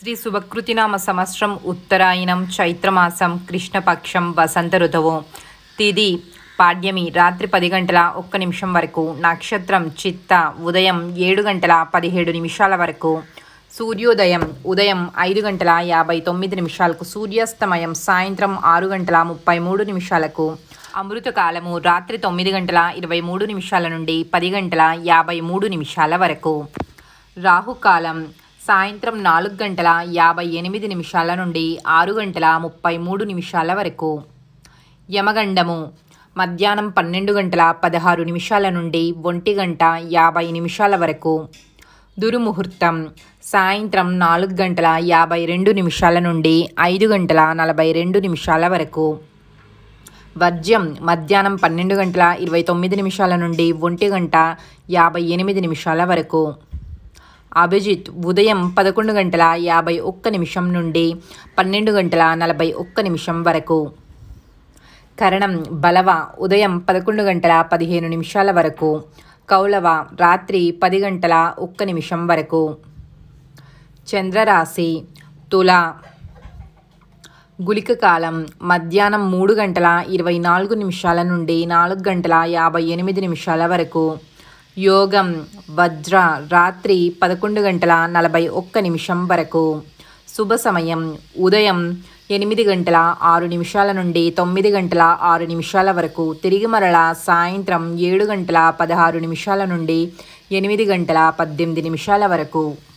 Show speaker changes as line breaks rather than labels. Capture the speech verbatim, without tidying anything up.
శ్రీ సుభకృతినామ సంవత్సరం ఉత్తరాయణం చైత్రమాసం కృష్ణపక్షం వసంత ఋతువు. తిథి పాడ్యమి రాత్రి పది గంటల ఒక్క నిమిషం వరకు. నక్షత్రం చిత్త ఉదయం ఏడు గంటల పదిహేడు నిమిషాల వరకు. సూర్యోదయం ఉదయం ఐదు గంటల యాభై తొమ్మిది నిమిషాలకు. సూర్యాస్తమయం సాయంత్రం ఆరు గంటల ముప్పై మూడు నిమిషాలకు. అమృతకాలము రాత్రి తొమ్మిది గంటల ఇరవై మూడు నిమిషాల నుండి పది గంటల యాభై మూడు నిమిషాల వరకు. రాహుకాలం సాయంత్రం నాలుగు గంటల యాభై ఎనిమిది నిమిషాల నుండి ఆరు గంటల ముప్పై మూడు నిమిషాల వరకు. యమగండము మధ్యాహ్నం పన్నెండు గంటల పదహారు నిమిషాల నుండి ఒంటి గంట యాభై నిమిషాల వరకు. దుర్ముహూర్తం సాయంత్రం నాలుగు గంటల యాభై రెండు నిమిషాల నుండి ఐదు గంటల నలభై రెండు నిమిషాల వరకు. వర్జ్యం మధ్యాహ్నం పన్నెండు గంటల ఇరవై తొమ్మిది నిమిషాల నుండి ఒంటి గంట యాభై ఎనిమిది నిమిషాల వరకు. అభిజిత్ ఉదయం పదకొండు గంటల యాభై ఒక్క నిమిషం నుండి పన్నెండు గంటల నలభై ఒక్క నిమిషం వరకు. కరణం బలవ ఉదయం పదకొండు గంటల పదిహేను నిమిషాల వరకు. కౌలవ రాత్రి పది గంటల ఒక్క నిమిషం వరకు. చంద్రరాశి తుల. గుళిక కాలం మధ్యాహ్నం మూడు గంటల ఇరవై నాలుగు నిమిషాల నుండి నాలుగు గంటల యాభై ఎనిమిది నిమిషాల వరకు. యోగం వజ్ర రాత్రి పదకొండు గంటల నలభై ఒక్క నిమిషం వరకు. శుభ సమయం ఉదయం ఎనిమిది గంటల ఆరు నిమిషాల నుండి తొమ్మిది గంటల ఆరు నిమిషాల వరకు. తిరిగి మరల సాయంత్రం ఏడు గంటల పదహారు నిమిషాల నుండి ఎనిమిది గంటల పద్దెనిమిది నిమిషాల వరకు.